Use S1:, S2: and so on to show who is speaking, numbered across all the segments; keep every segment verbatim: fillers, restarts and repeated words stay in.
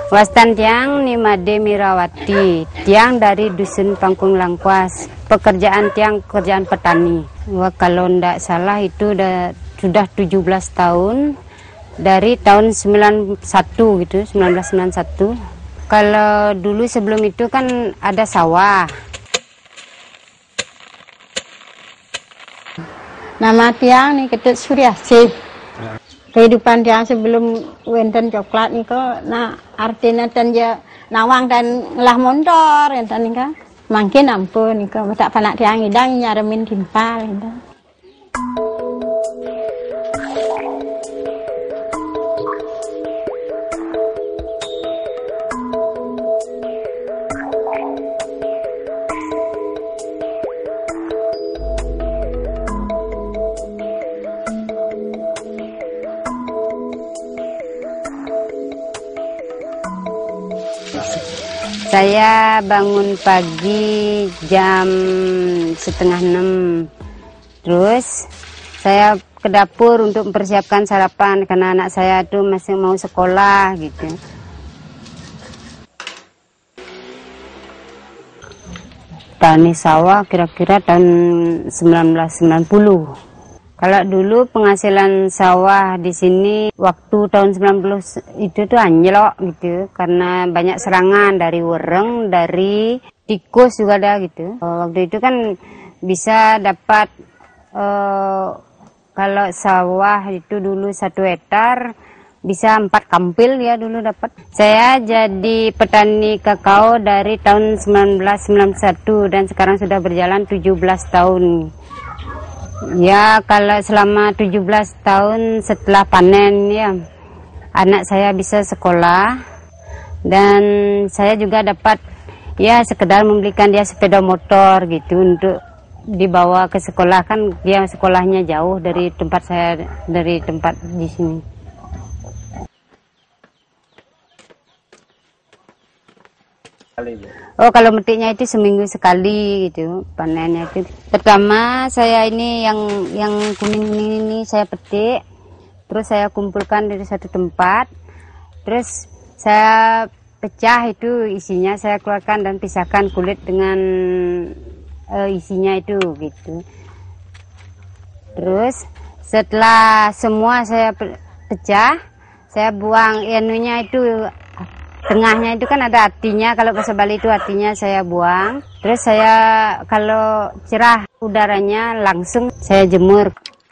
S1: Wastan tiang ni Made Mirawati, tiang dari Dusun Pangkung Langkuas. Pekerjaan tiang pekerjaan petani. Wah, kalau ndak salah itu udah, sudah tujuh belas tahun dari tahun sembilan puluh satu gitu, seribu sembilan ratus sembilan puluh satu. Kalau dulu sebelum itu kan ada sawah.
S2: Nama tiang ni Ketut Suryasih. Kehidupan tiang sebelum wenten coklat ni ko, nah artinya dan dia nawang dan ngelah motor, enten ni kan. Makin ampun ni ko, tak panak tiang idang nyaremin timpal, enten.
S1: Saya bangun pagi jam setengah enam, terus saya ke dapur untuk mempersiapkan sarapan karena anak saya tuh masih mau sekolah gitu. Tani sawah kira-kira tahun seribu sembilan ratus sembilan puluh. Kalau dulu penghasilan sawah di sini waktu tahun sembilan puluh itu tuh anjlok gitu karena banyak serangan dari wereng, dari tikus juga ada gitu. Waktu itu kan bisa dapat eh, kalau sawah itu dulu satu hektar bisa empat kampil ya dulu dapat. Saya jadi petani kakao dari tahun seribu sembilan ratus sembilan puluh satu dan sekarang sudah berjalan tujuh belas tahun. Ya, kalau selama tujuh belas tahun setelah panen ya, anak saya bisa sekolah dan saya juga dapat ya sekedar membelikan dia sepeda motor gitu untuk dibawa ke sekolah, kan dia sekolahnya jauh dari tempat saya, dari tempat di sini. Oh, kalau metiknya itu seminggu sekali gitu panennya itu. Pertama saya ini yang yang kuning-kuning ini saya petik, terus saya kumpulkan dari satu tempat, terus saya pecah itu isinya, saya keluarkan dan pisahkan kulit dengan uh, isinya itu gitu. Terus setelah semua saya pecah, saya buang inunya itu. Tengahnya itu kan ada hatinya, kalau bahasa Bali itu hatinya saya buang. Terus saya kalau cerah udaranya langsung saya jemur.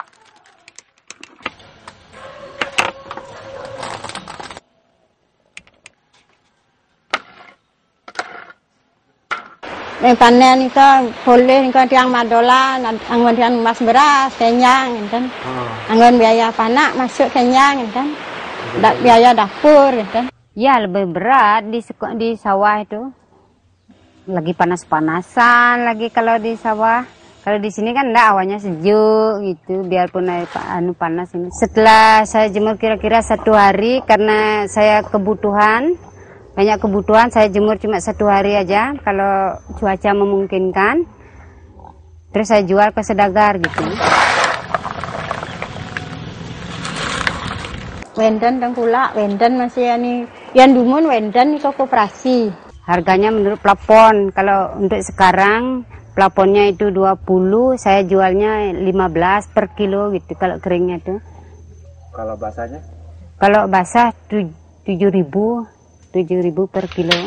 S2: Eh panen itu boleh itu tiang madola, anggon tiang mas beras, kenyang, kan? Anggon biaya panak masuk kenyang, kan? Da, biaya dapur, kan?
S1: Ya lebih berat di di sawah itu, lagi panas-panasan lagi kalau di sawah. Kalau di sini kan enggak, awalnya sejuk gitu, biarpun anu panas ini. Setelah saya jemur kira-kira satu hari karena saya kebutuhan banyak kebutuhan, saya jemur cuma satu hari aja kalau cuaca memungkinkan. Terus saya jual ke sedagar gitu.
S2: Wenden tengkulak, wenden masih ini, yang dumun wenden itu koperasi.
S1: Harganya menurut plafon, kalau untuk sekarang plafonnya itu dua puluh, saya jualnya lima belas per kilo gitu kalau keringnya itu.
S3: Kalau basahnya?
S1: Kalau basah tujuh ribu, tujuh ribu per kilo.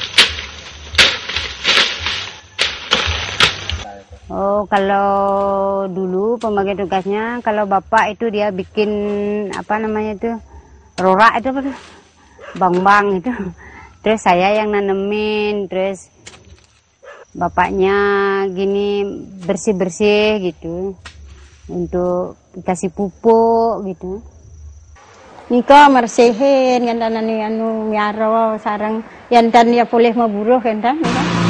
S1: Oh, kalau dulu pembagi tugasnya, kalau bapak itu dia bikin apa namanya itu, rorak itu, bang-bang itu. Terus saya yang nanemin, terus bapaknya gini bersih-bersih gitu, untuk dikasih pupuk gitu.
S2: Niko mersihin, kan dan anu miaro sarang, yang dan dia boleh memburuh kan dan.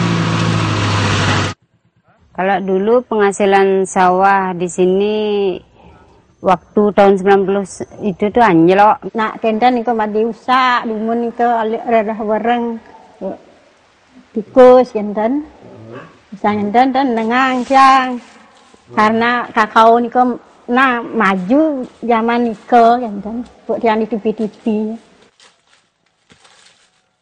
S1: Kalau dulu penghasilan sawah di sini waktu tahun sembilan puluh itu tuh anjlok.
S2: Nak kendan niko madi usak, dumun niko redah wereng. Tikus kendan. Bisa kendan dan nengang siang. Karena kakao niko nah maju zaman niko kendan. Buat yang di T V T V.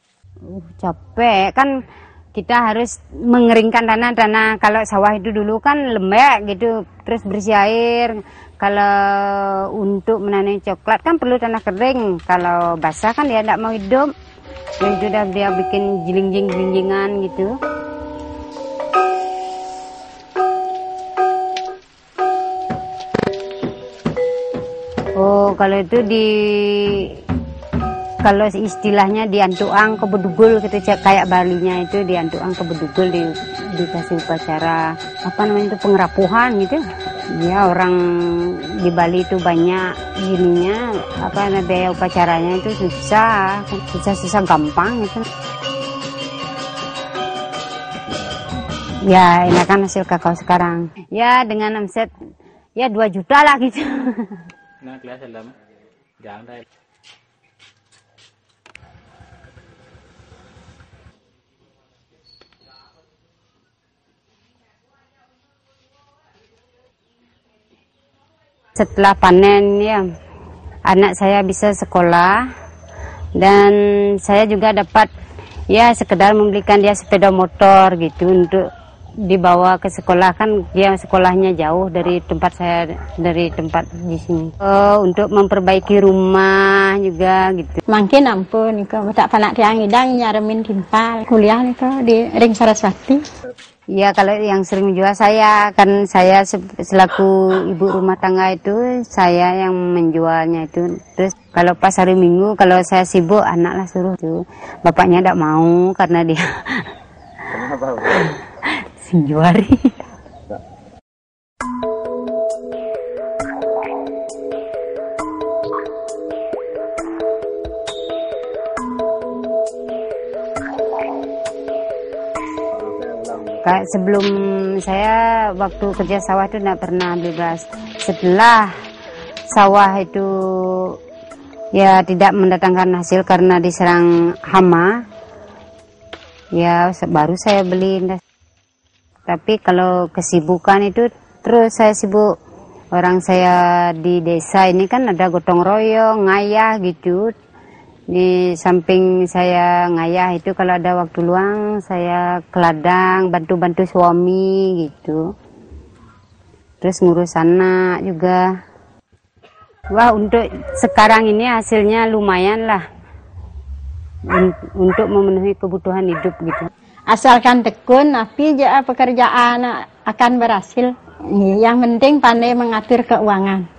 S1: Capek kan, kita harus mengeringkan tanah. Tanah kalau sawah itu dulu kan lembek gitu, terus bersih air. Kalau untuk menanam coklat kan perlu tanah kering. Kalau basah kan dia tidak mau hidup. Ya itu dah dia bikin jiling-jiling-jilingan gitu. Oh, kalau itu di kalau istilahnya di Antuang ke Bedugul gitu, kayak Balinya itu di Antuang ke Bedugul di, dikasih upacara apa namanya itu pengerapuhan gitu. Ya orang di Bali itu banyak ininya apa biaya upacaranya itu susah, susah-susah gampang gitu. Ya enakan hasil kakao sekarang. Ya dengan omset ya dua juta lah gitu.
S3: Nah, kelihatan dalam jangan deh.
S1: Setelah panen ya anak saya bisa sekolah dan saya juga dapat ya sekedar membelikan dia sepeda motor gitu untuk dibawa ke sekolah, kan dia sekolahnya jauh dari tempat saya, dari tempat di sini. Oh, untuk memperbaiki rumah juga gitu.
S2: Makin ampun niko tak panak tiang idang nyaremin timpal kuliah niko di Ring Saraswati.
S1: Ya kalau yang sering menjual saya, kan saya selaku ibu rumah tangga itu saya yang menjualnya itu. Terus kalau pas hari Minggu kalau saya sibuk anak lah suruh tuh, bapaknya tidak mau karena dia
S3: Kenapa?
S1: Sinjuari. Kayak sebelum saya waktu kerja sawah itu tidak pernah beli beras. Setelah sawah itu ya tidak mendatangkan hasil karena diserang hama, ya baru saya beli. Tapi kalau kesibukan itu terus saya sibuk. Orang saya di desa ini kan ada gotong royong, ngayah gitu. Di samping saya ngayah itu kalau ada waktu luang saya ke ladang bantu-bantu suami gitu. Terus ngurus anak juga. Wah, untuk sekarang ini hasilnya lumayan lah untuk memenuhi kebutuhan hidup gitu.
S2: Asalkan tekun, tapi pekerjaan akan berhasil. Yang penting pandai mengatur keuangan.